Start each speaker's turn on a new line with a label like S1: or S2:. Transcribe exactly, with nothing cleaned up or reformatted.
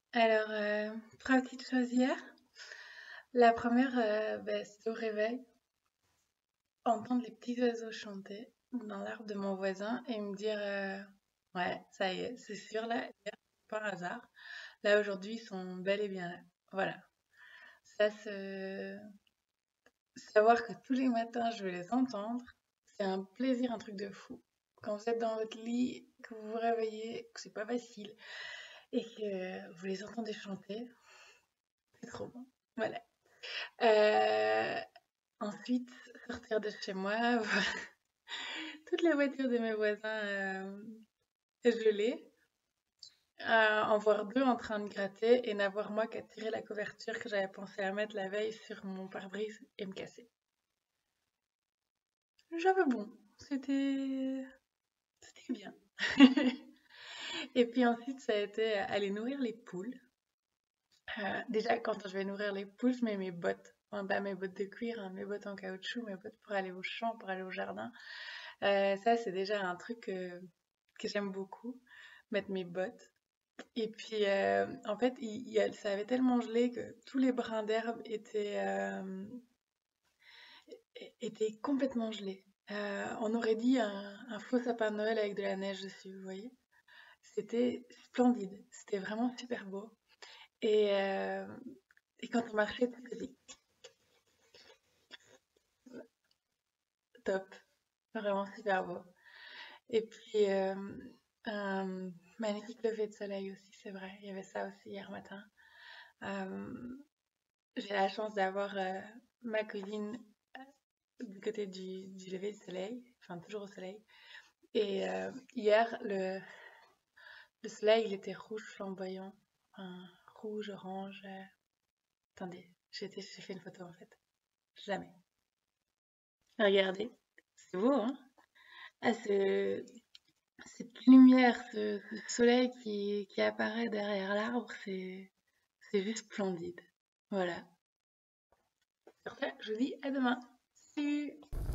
S1: Alors, euh, trois petites choses hier. La première, euh, ben, c'est au réveil, entendre les petits oiseaux chanter dans l'arbre de mon voisin et me dire, euh, ouais, ça y est, c'est sûr, là, hier, par hasard, là, aujourd'hui, ils sont bel et bien là. Voilà. Ça, c'est... Savoir que tous les matins, je vais les entendre, c'est un plaisir, un truc de fou. Quand vous êtes dans votre lit, que vous vous réveillez, que c'est pas facile et que vous les entendez chanter, c'est trop bon. Voilà. Euh, Ensuite, sortir de chez moi, voir toutes les voitures de mes voisins euh, gelées, euh, en voir deux en train de gratter et n'avoir moi qu'à tirer la couverture que j'avais pensé à mettre la veille sur mon pare-brise et me casser. J'avais bon, c'était c'était bien. Et puis ensuite, ça a été aller nourrir les poules. Euh, déjà, quand je vais nourrir les poules, je mets mes bottes. Enfin, pas mes bottes de cuir, hein, mes bottes en caoutchouc, mes bottes pour aller au champ, pour aller au jardin. Euh, ça, c'est déjà un truc que, que j'aime beaucoup, mettre mes bottes. Et puis, euh, en fait, il, il y a- ça avait tellement gelé que tous les brins d'herbe étaient, euh, é- étaient complètement gelés. Euh, on aurait dit un, un faux sapin de Noël avec de la neige dessus, vous voyez. C'était splendide, c'était vraiment super beau. Et, euh, et quand on marchait, tout faisait top, vraiment super beau. Et puis, euh, un magnifique lever de soleil aussi, c'est vrai, il y avait ça aussi hier matin. Euh, j'ai la chance d'avoir euh, ma cousine euh, du côté du, du lever du soleil, enfin toujours au soleil. Et euh, hier, le, le soleil, il était rouge flamboyant, enfin, rouge, orange. euh, Attendez, j'ai j'ai fait une photo en fait. Jamais. Regardez, c'est beau, hein? Ah, ce- cette lumière, ce, ce soleil qui, qui apparaît derrière l'arbre, c'est c'est juste splendide. Voilà. Sur ça, je vous dis à demain. Salut!